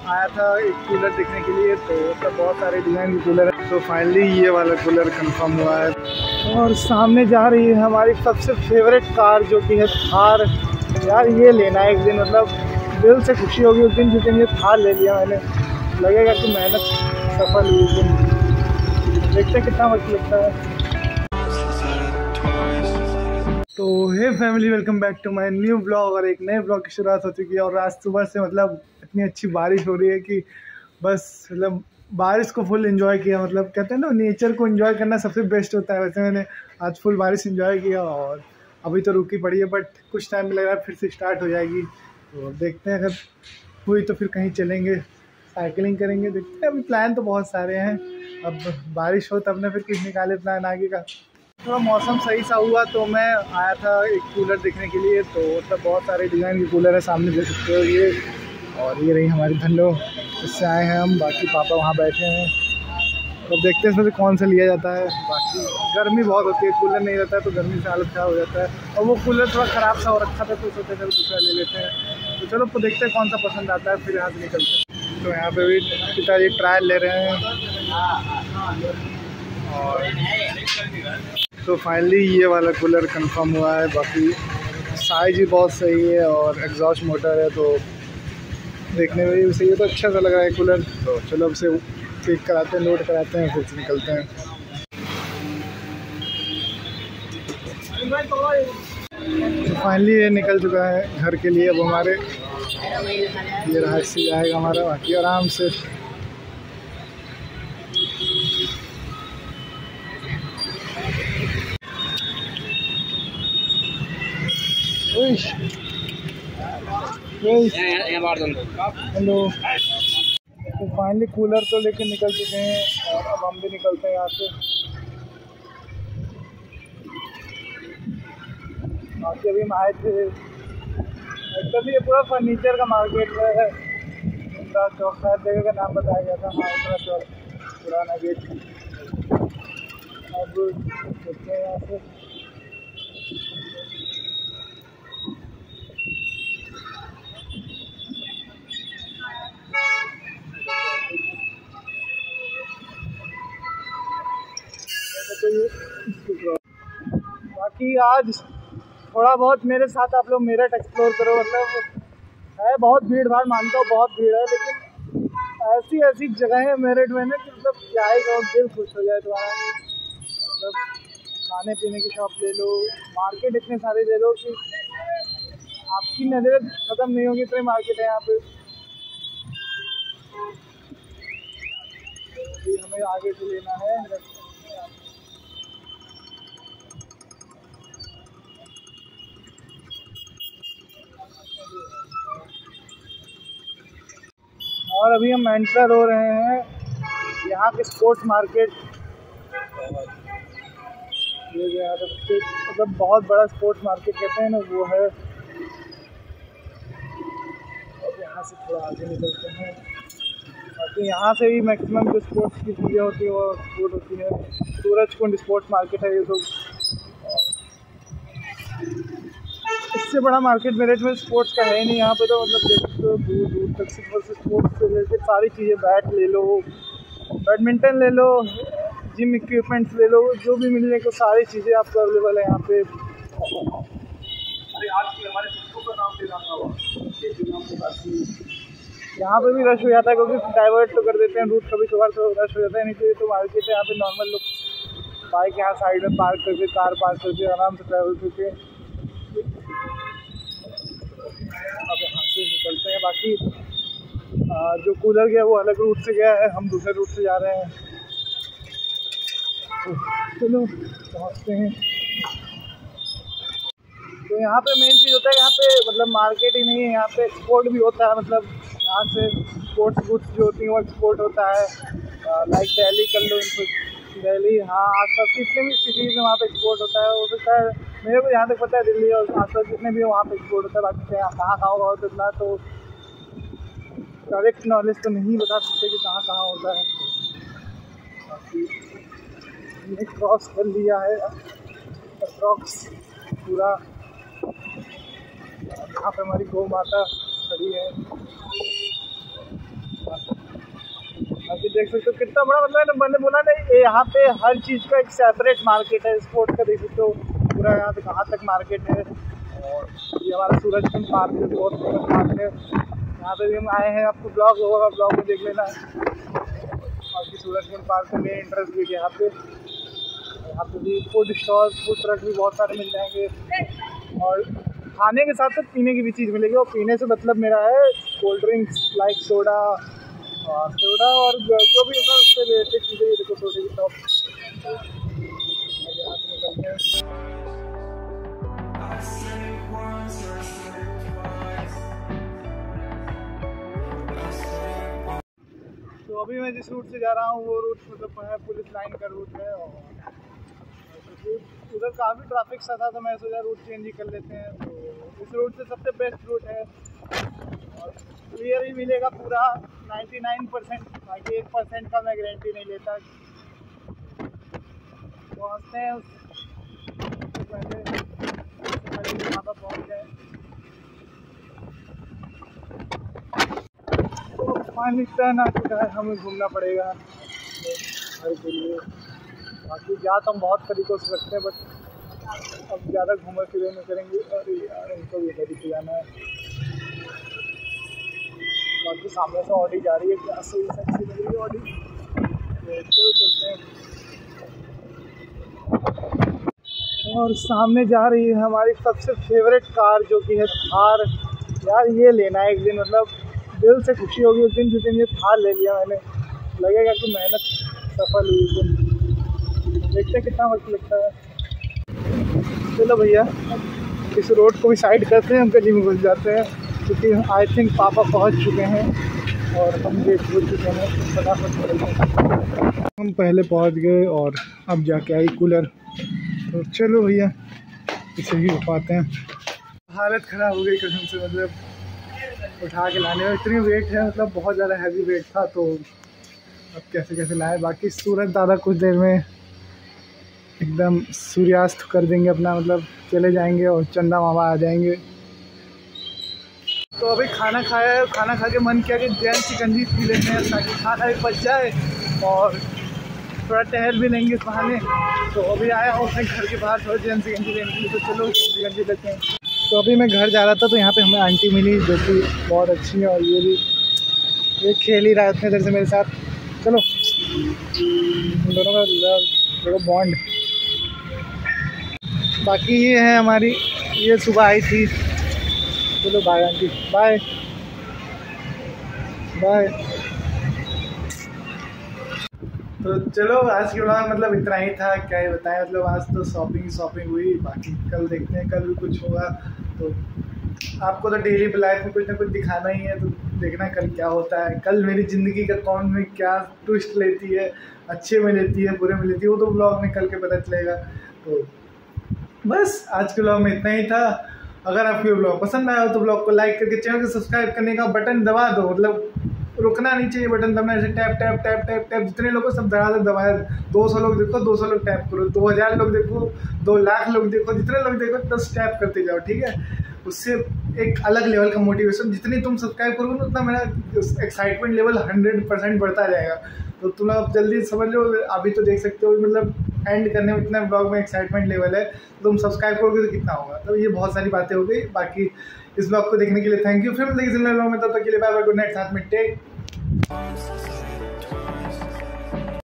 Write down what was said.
आया था एक कूलर देखने के लिए, तो सब बहुत सारे डिज़ाइन के कूलर है। तो फाइनली ये वाला कूलर कंफर्म हुआ है और सामने जा रही है हमारी सबसे फेवरेट कार जो कि है थार। यार ये लेना है एक दिन, मतलब दिल से खुशी होगी उस दिन जिस दिन ये थार ले लिया मैंने, लगेगा कि मेहनत सफल हुई उस दिन। देखते हैं कितना वक्त लगता है। तो hey family, welcome back to my new blog. और एक नए ब्लॉग की शुरुआत हो चुकी है और आज सुबह से मतलब इतनी अच्छी बारिश हो रही है कि बस मतलब बारिश को फुल एंजॉय किया। मतलब कहते हैं ना, नेचर को एंजॉय करना सबसे बेस्ट होता है। वैसे मैंने आज फुल बारिश एंजॉय किया और अभी तो रुकी पड़ी है, बट कुछ टाइम में लग रहा है फिर से स्टार्ट हो जाएगी। तो देखते हैं, अगर हुई तो फिर कहीं चलेंगे, साइकिलिंग करेंगे। देखते हैं, अभी प्लान तो बहुत सारे हैं, अब बारिश हो तब ना फिर किस निकाले प्लान आगे का। थोड़ा मौसम सही सा हुआ तो मैं आया था एक कूलर देखने के लिए। तो मतलब बहुत सारे डिज़ाइन के कूलर है, सामने देख सकते हो ये। और ये रही हमारी धन्नो, इससे आए हैं हम। बाकी पापा वहाँ बैठे हैं, तो देखते हैं इसमें से कौन सा लिया जाता है। बाकी गर्मी बहुत होती है, कूलर नहीं रहता है तो गर्मी से हालत ख़राब हो जाता है। और वो कूलर थोड़ा ख़राब सा हो रखा था तो सोचे चलो दूसरा ले लेते हैं। तो चलो तो देखते हैं कौन सा पसंद आता है, फिर यहाँ से निकलते हैं। तो यहाँ पे भी पिताजी ट्रायल ले रहे हैं। और तो फाइनली ये वाला कूलर कंफर्म हुआ है। बाकी साइज भी बहुत सही है और एग्जॉस्ट मोटर है, तो देखने में भी सही है। तो अच्छा सा लग रहा है कूलर। तो चलो अब से चेक कराते हैं, नोट कराते हैं, फिर से निकलते हैं। तो फाइनली ये निकल चुका है घर के लिए। अब हमारे ये राह से जाएगा हमारा, बाकी आराम से। हेलो। तो फाइनली कूलर तो लेके निकल चुके हैं और अब हम भी निकलते हैं यहाँ से। बाकी अभी हम आए थे, तभी ये पूरा फर्नीचर का मार्केट है। इंदिरा चौक, शायद जगह का नाम बताया गया था। हाँ, इंदिरा चौक, पुराना गेट। अब देखते हैं यहाँ से। बाकी आज थोड़ा बहुत मेरे साथ आप लोग मेरठ एक्सप्लोर करो। मतलब है बहुत भीड़ भाड़, मानता हूँ बहुत भीड़ है, लेकिन ऐसी ऐसी जगह है मेरठ में ना कि मतलब क्या ही कहो, दिल खुश हो जाए तुम्हारा। मतलब खाने पीने की शॉप ले लो, मार्केट इतने सारे ले लो कि आपकी नज़र ख़त्म नहीं होगी, इतने मार्केट है यहाँ पे। हमें आगे से लेना है। और अभी हम एंटर हो रहे हैं यहाँ के स्पोर्ट्स मार्केट। ये जो यहाँ पे मतलब बहुत बड़ा स्पोर्ट्स मार्केट कहते हैं ना, वो है। और यहाँ से थोड़ा आगे निकलते हैं। बाकी यहाँ से ही मैक्सिमम जो स्पोर्ट्स की चीज़ें होती है वो स्पोर्ट होती है। सूरज कुंड स्पोर्ट्स मार्केट है ये सब। इससे बड़ा मार्केट मेरठ में स्पोर्ट्स का है नहीं यहाँ पे। तो मतलब देख सकते हो दूर दूर तक सिर्फ स्पोर्ट्स से रिलेटेड सारी चीज़ें, बैट ले लो, बैडमिंटन ले लो, जिम इक्विपमेंट्स ले लो, जो भी मिलने को सारी चीज़ें आपको अवेलेबल है यहाँ पे। अरे आज की हमारे का नाम यहाँ पे भी रश हो जाता है, क्योंकि डाइवर्ट तो कर देते हैं रूट, कभी कभार तो रश हो जाता है। नहीं तो ये तो मार्केट है, यहाँ पे नॉर्मल लोग बाइक यहाँ साइड में पार्क करके, कार पार्क करके आराम से ट्रैवल करके अब यहाँ से निकलते हैं। बाकी जो कूलर गया वो अलग रूट से गया है, हम दूसरे रूट से जा रहे हैं। तो चलो पहुँचते हैं। तो यहाँ पे मेन चीज़ होता है, यहाँ पे मतलब मार्केट ही नहीं है, यहाँ पे एक्सपोर्ट भी होता है। मतलब यहाँ से स्पोर्ट्स गुड्स जो होती हैं वो एक्सपोर्ट होता है। लाइक दिल्ली कर लो, दिल्ली, हाँ आसपास जितने भी सिटीज़ हैं वहाँ पे एक्सपोर्ट होता है। हो सकता है मेरे को यहाँ तक पता है दिल्ली और आसपास जितने भी वहाँ पे एक्सपोर्ट होता है। बाकी कहाँ कहाँ होगा तो इतना तो करेक्ट नॉलेज तो नहीं बता सकते कि कहाँ कहाँ होता है। बाकी हमने क्रॉस कर लिया है अप्रॉक्स पूरा। यहाँ पे हमारी गौ माता खड़ी है। देख सकते हो कितना बड़ा, मतलब मैंने बोला नहीं, यहाँ पे हर चीज़ का एक सेपरेट मार्केट है। स्पोर्ट्स का देख सकते हो पूरा यहाँ पे कहाँ तक मार्केट है। और ये हमारा सूरजकुंड पार्क जो बहुत फेमस पार्क है, यहाँ पे भी हम आए हैं। आपको ब्लॉग होगा, ब्लॉग में देख लेना। और सूरजकुंड पार्क में मेन एंट्रेंस भी है यहाँ पे। यहाँ पे भी फूड स्टॉल, फूड ट्रक भी बहुत सारे मिल जाएंगे। और खाने के साथ साथ पीने की भी चीज़ मिलेगी। और पीने से मतलब मेरा है कोल्ड ड्रिंक्स लाइक सोडा और जो भी होगा उससे रिलेटेड चीज़ें। ये देखो सोडे की टॉप। तो अभी मैं जिस रूट से जा रहा हूँ वो रूट मतलब है पुलिस लाइन का रूट है। और उधर काफ़ी ट्रैफिक सा था तो मैं सोचा रूट चेंज ही कर लेते हैं। तो इस रूट से सबसे बेस्ट रूट है और क्लियर ही मिलेगा पूरा 99%। बाकी 1% का मैं गारंटी नहीं लेता। पहुँचते हैं उससे पहले वहाँ पर पहुँच गए। तो फाइनली टर्न आ चुका है, हमें घूमना पड़ेगा घर के लिए। बाकी जा तो हम बहुत तरीक़ों से सकते हैं, बट अब ज़्यादा घूमे फिरे नहीं करेंगे। अरे यार इनको भी इधर ही जाना है। बाकी सामने से ऑडी जा रही है, क्या सही सेक्सी लग रही है ऑडी। तो चलते हैं। और सामने जा रही है हमारी सबसे फेवरेट कार जो कि है थार। यार ये लेना है एक दिन, मतलब दिल से खुशी होगी उस दिन जिस दिन ये थार ले लिया मैंने। लगेगा कि मेहनत सफल हुई उस दिन। देखते हैं कितना वक्त लगता है। चलो भैया इस रोड को भी साइड करते हैं, हम गली में घुस जाते हैं क्योंकि आई थिंक पापा पहुंच चुके हैं और हम लेट हो चुके हैं। फटाफट चलते हैं। हम पहले पहुंच गए और अब जाके आई कूलर। तो चलो भैया इसे ही उठाते हैं। हालत ख़राब हो गई कसम से, मतलब उठा के लाने में इतनी वेट है, मतलब बहुत ज़्यादा हैवी वेट था। तो अब कैसे कैसे लाए। बाकी सूरज दादा कुछ देर में एकदम सूर्यास्त कर देंगे अपना, मतलब चले जाएंगे और चंदा मामा आ जाएंगे। तो अभी खाना खाया है, खाना खा के मन किया कि जैन चिकंजी पी लेते हैं ताकि खाना भी पच जाए और थोड़ा टहल भी लेंगे इस बहाने। तो अभी आया हूँ अपने घर के बाहर थोड़ा जैन चिकंजी लेने के लिए। तो चलो चिकंजी लेते हैं। तो अभी मैं घर जा रहा था तो यहाँ पे हमें आंटी मिली जो कि बहुत अच्छी है। और ये खेल ही रहा है इतने देर से मेरे साथ। चलो उन दोनों का लव बॉन्ड। बाकी ये है हमारी, ये सुबह आई थी। चलो बाय आंटी, बाय बाय। तो चलो आज के ब्लॉग मतलब इतना ही था, क्या ही बताएं। मतलब आज तो शॉपिंग हुई। बाकी कल देखते हैं, कल भी कुछ होगा। तो आपको तो डेली लाइफ में कुछ ना कुछ दिखाना ही है, तो देखना कल क्या होता है। कल मेरी ज़िंदगी का कौन में क्या ट्विस्ट लेती है, अच्छे में लेती है बुरे में लेती है, वो तो ब्लॉग में कल के पता चलेगा। तो बस आज के ब्लॉग में इतना ही था। अगर आपको ये ब्लॉग पसंद आया हो तो ब्लॉग को लाइक करके चैनल को सब्सक्राइब करने का बटन दबा दो। मतलब रुकना नहीं चाहिए बटन दबाना, ऐसे tap tap tap tap tap. जितने लोगों सब धड़ाधड़ दबाया। 200 लोग देखो 200 लोग टैप करो, 2000 लोग देखो, 2 लाख लोग देखो, जितने लोग देखो 10 टैप करते जाओ, ठीक है। उससे एक अलग लेवल का मोटिवेशन, जितनी तुम सब्सक्राइब करोगे उतना मेरा एक्साइटमेंट लेवल 100% बढ़ता जाएगा। तो तुम आप जल्दी समझ लो। अभी तो देख सकते हो मतलब एंड करने में इतना ब्लॉग में एक्साइटमेंट लेवल है, तो तुम सब्सक्राइब करोगे तो कितना होगा। तो ये बहुत सारी बातें हो गई। बाकी इस ब्लॉग को देखने के लिए थैंक यू। फिर मिलते हैं किसी नए ब्लॉग में, तब तक के लिए बाय बाय, गुड नाइट, साथ में टेक।